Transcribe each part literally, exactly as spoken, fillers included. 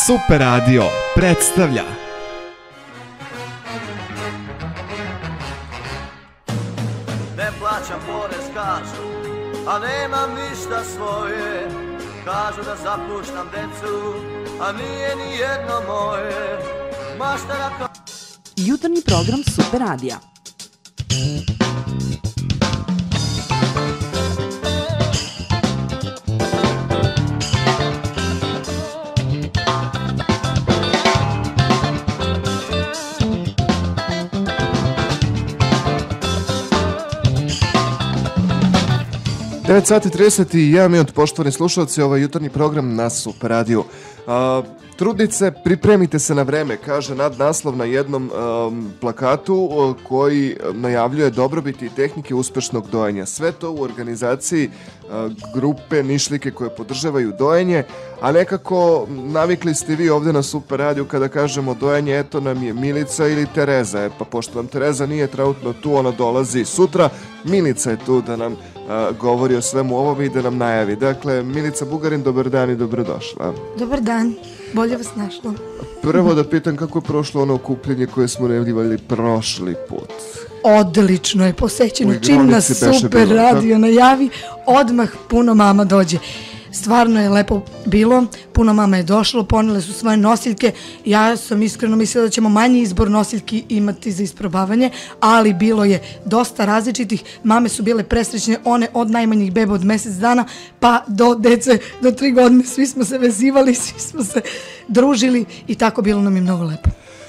Super Radio predstavlja Ne plaćam porez, kažu, a nemam ništa svoje. Kažu da zapuštam decu, a nije ni jedno moje. Maštara kao... Jutarnji program Super Radija. devet sati trideset jedan minut, poštovani slušalci, ovaj jutarnji program na Super Radiju. Uh, trudnice, pripremite se na vreme, kaže nadnaslov na jednom um, plakatu uh, koji najavljuje dobrobiti i tehnike uspešnog dojenja. Sve to u organizaciji uh, grupe Nišlike koje podržavaju dojenje, a nekako navikli ste vi ovde na Super Radiju kada kažemo dojenje, eto nam je Milica ili Tereza. E, pa pošto vam Tereza nije trenutno tu, ona dolazi sutra, Milica je tu da nam uh, govori o svemu ovome i da nam najavi. Dakle, Milica Bugarin, dobar dan i dobrodošla. Dobar dan, bolje vas našlo. Prvo da pitam kako je prošlo ono okupljenje koje smo najavljivali prošli put. Odlično je posećeno, čim nas Super Radio najavi, odmah puno mama dođe. Stvarno je lepo bilo, puno mama je došlo, ponele su svoje nosiljke. Ja sam iskreno mislila da ćemo manji izbor nosiljki imati za isprobavanje, ali bilo je dosta različitih. Mame su bile presrećne, one od najmanjih beba od mjesec dana pa do dece do tri godine. Svi smo se vezivali, svi smo se družili i tako bilo nam je mnogo lepo.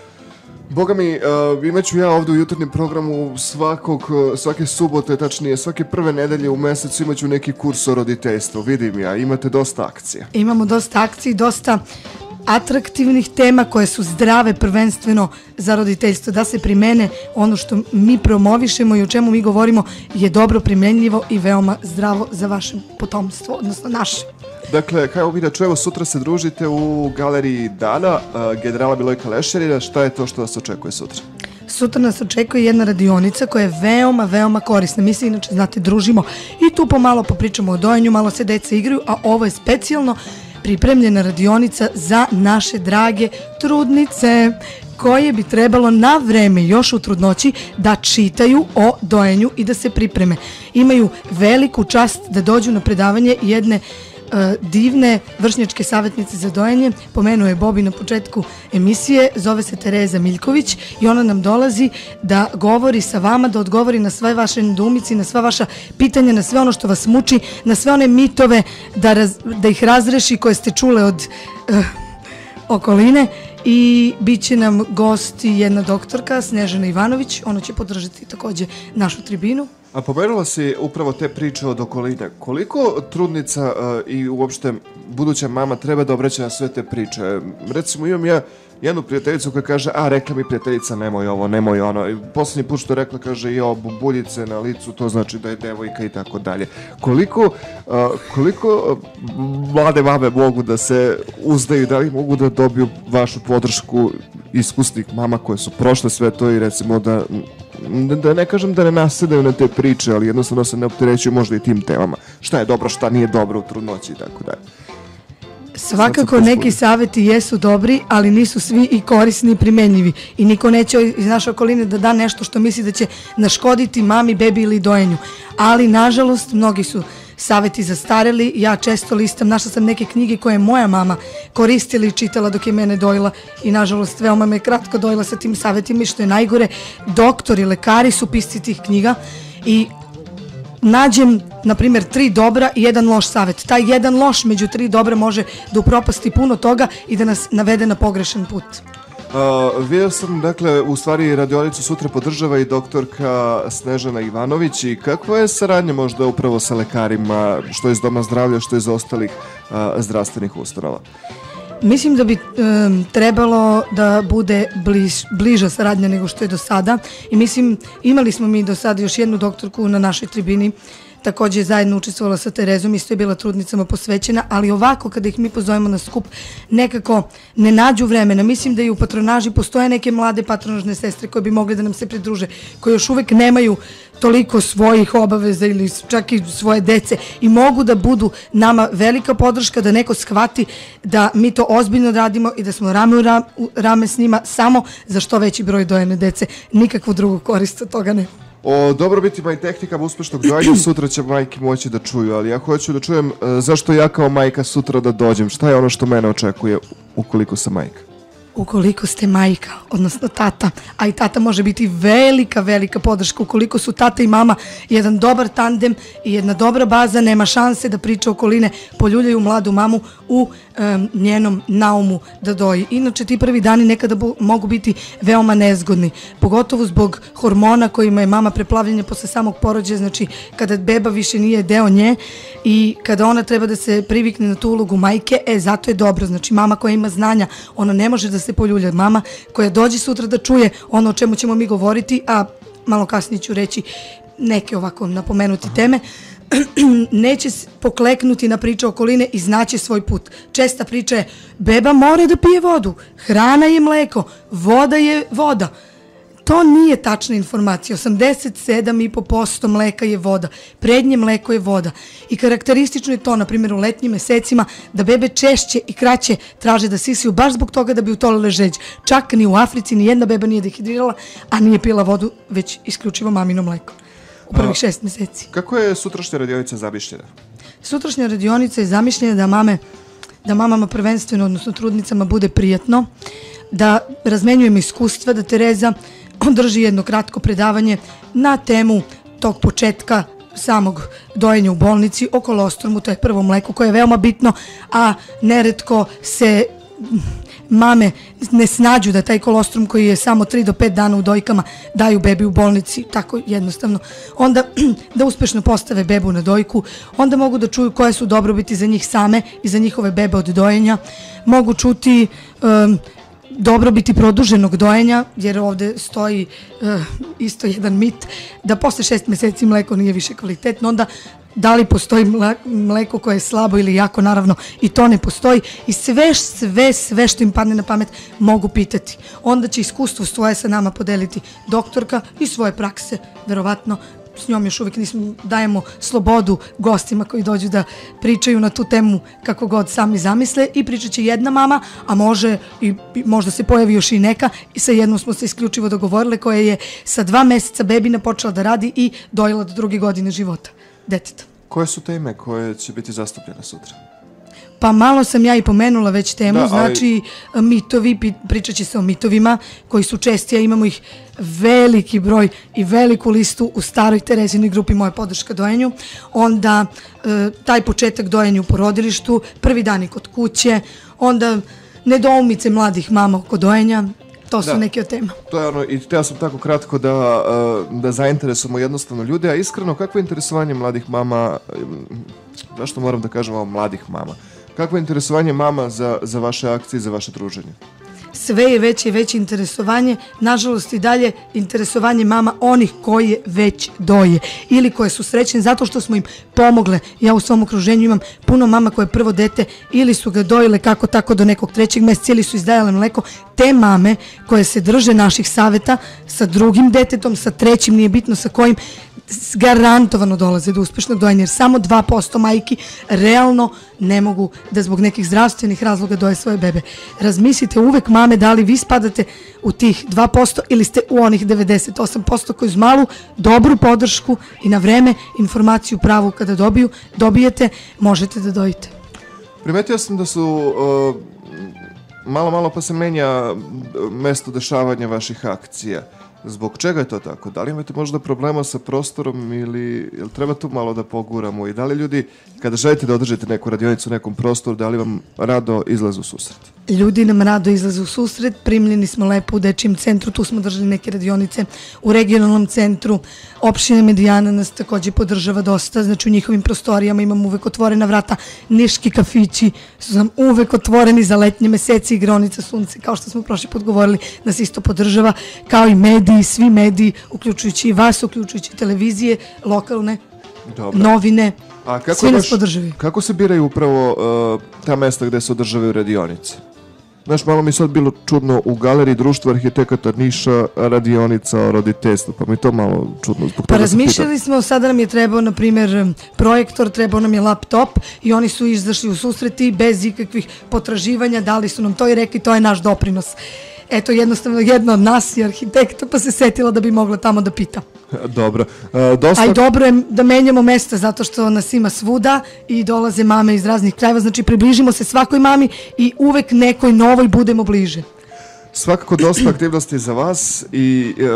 Boga mi, uh, imat ću ja ovdje u jutarnjem programu svakog, svake subote, tačnije svake prve nedelje u mesecu imat ću neki kurs o roditeljstvu, vidim ja, imate dosta akcija. Imamo dosta akcija, dosta atraktivnih tema koje su zdrave prvenstveno za roditeljstvo, da se primene ono što mi promovišemo i o čemu mi govorimo je dobro primenljivo i veoma zdravo za vaše potomstvo, odnosno naše. Dakle, kao vi da čujemo, sutra se družite u galeriji Dana, uh, generala Milojka Lešerina. Šta je to što vas očekuje sutra? Sutra nas očekuje jedna radionica koja je veoma, veoma korisna. Mi se inače, znate, družimo i tu pomalo popričamo o dojenju, malo se deca igraju, a ovo je specijalno pripremljena radionica za naše drage trudnice koje bi trebalo na vreme još u trudnoći da čitaju o dojenju i da se pripreme. Imaju veliku čast da dođu na predavanje jedne divne vršnjačke savjetnice za dojenje. Pomenuo je Bobi na početku emisije, zove se Tereza Miljković i ona nam dolazi da govori sa vama, da odgovori na sve vaše nedoumice, na sva vaša pitanja, na sve ono što vas muči, na sve one mitove, da, raz, da ih razreši koje ste čule od uh, okoline. I bit će nam gost jedna doktorka, Snežana Ivanović, ona će podržati također našu tribinu. A pomenula si upravo te priče od okoline. Koliko trudnica uh, i uopšte buduća mama treba da obraća na sve te priče? Recimo, imam ja jednu prijateljicu koja kaže, a rekla mi prijateljica nemoj ovo, nemoj ono. I posljednji put što je rekla, kaže, jo, buljice na licu, to znači da je devojka i tako dalje. Koliko, uh, koliko mlade mame mogu da se uzdaju, da li mogu da dobiju vašu podršku iskusnih mama koje su prošle sve to i recimo da... da ne kažem da ne nasedaju na te priče, ali jednostavno se ne opterećuju možda i tim temama. Šta je dobro, šta nije dobro u trudnoći i tako dalje. Svakako neki savjeti jesu dobri, ali nisu svi i korisni i primenljivi. I niko neće iz naše okoline da da nešto što misli da će naškoditi mami, bebi ili dojenju. Ali, nažalost, mnogi su savjeti zastareli. Ja često listam, našla sam neke knjige koje je moja mama koristila i čitala dok je mene dojila i nažalost veoma me kratko dojila sa tim savjetima i što je najgore, doktori, lekari su pisci tih knjiga i nađem, na primjer, tri dobra i jedan loš savjet. Taj jedan loš među tri dobra može da upropasti puno toga i da nas navede na pogrešan put. Uh, vidio sam, dakle, u stvari radionicu sutra podržava i doktorka Snežana Ivanović i kakva je saradnja možda upravo sa lekarima, što iz Doma zdravlja, što iz ostalih uh, zdravstvenih ustanova? Mislim da bi um, trebalo da bude bliž, bliža saradnja nego što je do sada i mislim, imali smo mi do sada još jednu doktorku na našoj tribini, takođe je zajedno učestvovala sa Terezom, isto je bila trudnicama posvećena, ali ovako kada ih mi pozovemo na skup, nekako ne nađu vremena. Mislim da i u patronaži postoje neke mlade patronažne sestre koje bi mogle da nam se pridruže, koje još uvek nemaju toliko svojih obaveza ili čak i svoje dece i mogu da budu nama velika podrška, da neko shvati da mi to ozbiljno radimo i da smo rame u ra- u rame s njima samo za što veći broj dojene dece. Nikakvu drugu korist od toga nema. O dobrobitima i tehnikama uspešnog dojenja sutra će majke moći da čuju, ali ja hoću da čujem e, zašto ja kao majka sutra da dođem, šta je ono što mene očekuje ukoliko sam majka? Ukoliko ste majka, odnosno tata, a i tata može biti velika, velika podrška. Ukoliko su tata i mama jedan dobar tandem i jedna dobra baza, nema šanse da priče okoline poljuljaju mladu mamu u um, njenom naumu da doji. Inače, ti prvi dani nekada bu, mogu biti veoma nezgodni, pogotovo zbog hormona kojima je mama preplavljena posle samog porođaja, znači kada beba više nije deo nje i kada ona treba da se privikne na tu ulogu majke, e, zato je dobro. Znači, mama koja ima znanja, ona ne može da se poljulja. Mama koja dođe sutra da čuje ono o čemu ćemo mi govoriti, a malo kasnije ću reći neke ovako napomenuti teme, neće pokleknuti na priče okoline i znaće svoj put. Česta priča je, beba mora da pije vodu, hrana je mleko, voda je voda. To nije tačna informacija. osamdeset sedam i po posto mleka je voda. Prednje mleko je voda. I karakteristično je to, na primjer, u letnjim mesecima, da bebe češće i kraće traže da sisaju baš zbog toga da bi utolile žeđ. Čak ni u Africi ni jedna beba nije dehidrirala, a nije pila vodu, već isključivo mamino mleko. U prvih šest meseci. Kako je sutrašnja radionica zamišljena? Sutrašnja radionica je zamišljena da mame, da mamama prvenstveno, odnosno trudnicama, bude prijatno, da razmenjujemo iskustva, da Tereza održi jedno kratko predavanje na temu tog početka samog dojenja u bolnici o kolostromu, to je prvo mleko koje je veoma bitno, a neretko se mame ne snađu da taj kolostrum koji je samo tri do pet dana u dojkama daju bebi u bolnici, tako jednostavno. Onda da uspešno postave bebu na dojku, onda mogu da čuju koje su dobrobiti za njih same i za njihove bebe od dojenja, mogu čuti um, dobrobiti produženog dojenja, jer ovde stoji uh, isto jedan mit da posle šest meseci mleko nije više kvalitetno, onda da li postoji mleko koje je slabo ili jako, naravno i to ne postoji i sve, sve, sve što im padne na pamet mogu pitati. Onda će iskustvo svoje sa nama podeliti doktorka i svoje prakse, verovatno. S njom još uvijek nismo, dajemo slobodu gostima koji dođu da pričaju na tu temu kako god sami zamisle i pričat će jedna mama, a može i možda se pojavi još i neka i sa jednom smo se isključivo dogovorile koja je sa dva meseca bebina počela da radi i dojela do druge godine života deteta. Koje su teme koje će biti zastupljene sutra? Pa malo sam ja i pomenula već temu, da, ali... znači mitovi, pričat će se o mitovima koji su česti, a imamo ih veliki broj i veliku listu u staroj Terezinoj grupi Moja podrška dojenju. Onda e, taj početak dojenja u porodilištu, prvi dani kod kuće, onda nedoumice mladih mama oko dojenja. To su da, neke od tema. To je ono, i htio sam tako kratko da, da zainteresujemo jednostavno ljude, a iskreno, kakvo je interesovanje mladih mama, zašto moram da kažem ovo mladih mama, kakvo je interesovanje mama za, za vaše akcije, za vaše druženje? Sve je veće i veće interesovanje, nažalost i dalje interesovanje mama onih koje već doje ili koje su srećne zato što smo im pomogle. Ja u svom okruženju imam puno mama koje prvo dete ili su ga dojile kako tako do nekog trećeg meseca ili su izdajale mleko. Te mame koje se drže naših saveta sa drugim detetom, sa trećim, nije bitno sa kojim, garantovano dolaze do uspešnog dojenja, jer samo dva posto majki realno ne mogu da zbog nekih zdravstvenih razloga doje svoje bebe. Razmislite uvek, mame, da li vi spadate u tih dva posto ili ste u onih devedeset osam posto koji uz malu dobru podršku i na vreme informaciju pravu kada dobiju, dobijete, možete da dojite. Primetio sam da su uh, malo, malo pa se menja mesto dešavanja vaših akcija. Zbog čega je to tako? Da li imate možda problema sa prostorom ili jel treba tu malo da poguramo i da li ljudi kada želite da održite neku radionicu u nekom prostoru, da li vam rado izlaze u susret? Ljudi nam rado izlaze u susret, primljeni smo lepo u dečijem centru, tu smo držali neke radionice u regionalnom centru, opština Medijana nas takođe podržava dosta, znači u njihovim prostorijama imamo uvek otvorena vrata, niški kafići su nam uvek otvoreni za letnje meseci, igraonica Sunce, kao što smo prošli put govorili, nas isto podržava, kao i mediji, svi mediji, uključujući i vas, uključujući televizije, lokalne. Dobro. novine, A kako svi je nas baš- podržavaju. Kako se biraju upravo uh, ta mesta gde se održavaju radionice? Znaš, malo mi sad bilo čudno u galeriji Društva arhitekata Niša radionica o roditeljstvu, pa mi je to malo čudno. Zbog Pa toga sam razmišljali smo, sada nam je trebao, na primjer, projektor, trebao nam je laptop i oni su izašli u susreti bez ikakvih potraživanja, dali su nam to i rekli to je naš doprinos. Eto, jednostavno jedna od nas je arhitekta pa se setila da bi mogla tamo da pita. pitam. Dobro. Uh, dosta... A i dobro je da menjamo mesta zato što nas ima svuda i dolaze mame iz raznih krajeva, znači približimo se svakoj mami i uvek nekoj novoj budemo bliže. Svakako dosta aktivnosti za vas i e,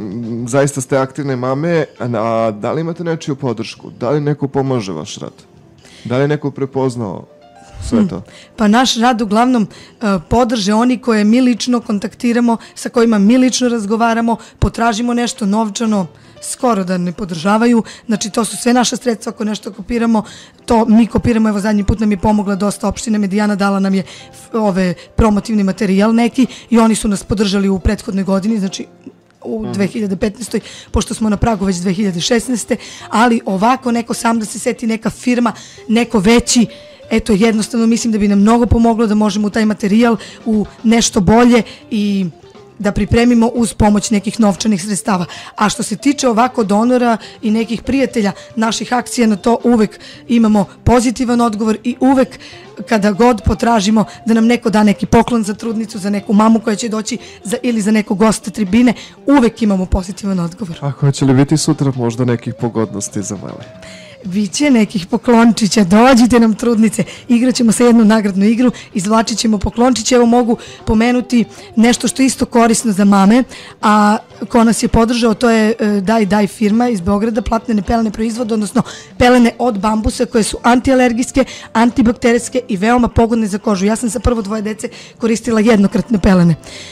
zaista ste aktivne mame, a da li imate nečiju podršku? Da li neko pomaže vaš rad? Da li je neko prepoznao sve to? Pa naš rad uglavnom uh, podrže oni koje mi lično kontaktiramo, sa kojima mi lično razgovaramo, potražimo nešto novčano, skoro da ne podržavaju, znači to su sve naša sredstva, ako nešto kopiramo, to mi kopiramo, evo zadnji put nam je pomogla dosta opština Medijana, dala nam je f- ove promotivni materijal neki i oni su nas podržali u prethodnoj godini, znači u dve hiljade petnaestoj. pošto smo na pragu već dve hiljade šesnaeste. ali ovako neko sam da se seti, neka firma, neko veći, eto jednostavno mislim da bi nam mnogo pomoglo da možemo u taj materijal u nešto bolje i da pripremimo uz pomoć nekih novčanih sredstava. A što se tiče ovako donora i nekih prijatelja naših akcija, na to uvek imamo pozitivan odgovor i uvek kada god potražimo da nam neko da neki poklon za trudnicu, za neku mamu koja će doći za, ili za nekog gosta tribine, uvek imamo pozitivan odgovor. A hoće li biti sutra možda nekih pogodnosti za male? Biće nekih poklončića, dođite nam trudnice, igraćemo sa jednu nagradnu igru, izvlačit ćemo poklončiće, evo mogu pomenuti nešto što je isto korisno za mame, a ko nas je podržao, to je e, Daj Daj firma iz Beograda, platnene pelene proizvod, odnosno pelene od bambusa koje su antialergijske, antibakterijske i veoma pogodne za kožu. Ja sam sa prvo dvoje dece koristila jednokratne pelene.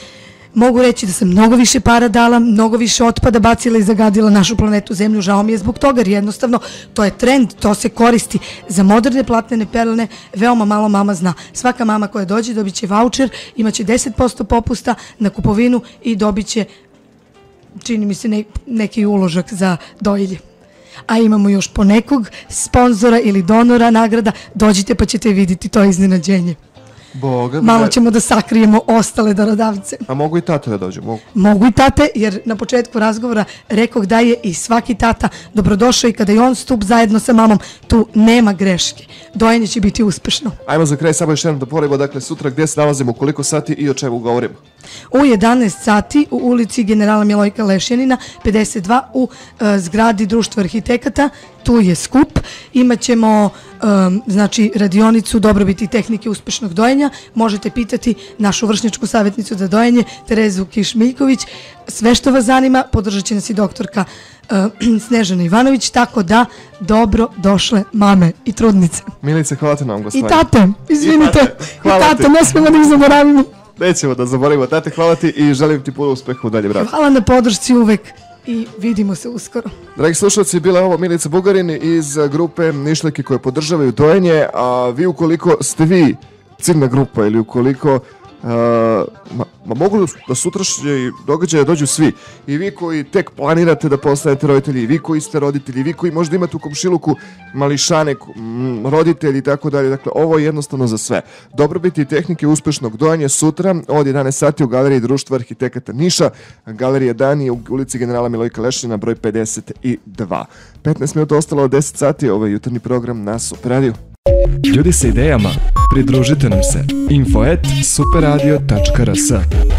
Mogu reći da sam mnogo više para dala, mnogo više otpada bacila i zagadila našu planetu Zemlju. Žao mi je zbog toga, jer jednostavno to je trend, to se koristi za moderne platnene pelene, veoma malo mama zna. Svaka mama koja dođe dobit će vaučer, imaće deset posto popusta na kupovinu i dobit će, čini mi se, ne, neki uložak za dojilje. A imamo još ponekog sponzora ili donora nagrada, dođite pa ćete vidjeti to iznenađenje. Boga, Malo da- ćemo da sakrijemo ostale darodavce. A mogu i tate da dođu? Mogu. Mogu i tate, jer na početku razgovora rekoh da je i svaki tata dobrodošao i kada je on stup zajedno sa mamom, tu nema greške. Dojenje će biti uspešno. Ajmo za kraj samo još jednom da poredimo, dakle sutra gdje se nalazimo, u koliko sati i o čemu govorimo. U jedanaest sati u ulici generala Milojka Lešjanina, pedeset dva u e, zgradi Društva arhitekata, tu je skup. Imaćemo e, znači radionicu dobrobiti tehnike uspešnog dojenja. Možete pitati našu vršnjačku savjetnicu za dojenje Terezu Kiš-Miljković. Sve što vas zanima, podržat će nas i doktorka e, Snežana Ivanović, tako da dobro došle mame i trudnice. Milice, hvala te na ovom I gostovanju. tate, izvinite, I i tate, hvala tate, ti. ne smemo da ih zaboravimo. Nećemo da zaboravimo, tate, hvala ti i želim ti puno uspeha u daljem radu. Hvala na podršci uvek i vidimo se uskoro. Dragi slušalci, bila je ovo Milica Bugarin iz grupe Nišleki koje podržavaju dojenje, a vi ukoliko ste vi ciljna grupa ili ukoliko uh, ma, ma mogu da sutrašnje događaje dođu svi, i vi koji tek planirate da postanete roditelji, i vi koji ste roditelji, i vi koji možda imate u komšiluku mališane, m, roditelji i tako dalje, dakle ovo je jednostavno za sve. Dobrobiti tehnike uspešnog dojenja sutra od jedanaest sati u galeriji Društva arhitekata Niša, galerija Dani u ulici generala Milojka Lešina broj pedeset dva. petnaest minuta ostalo od deset sati, ovaj jutarnji program na Super Radio. Ljudi sa idejama, pridružite nam se. info at superradio tačka rs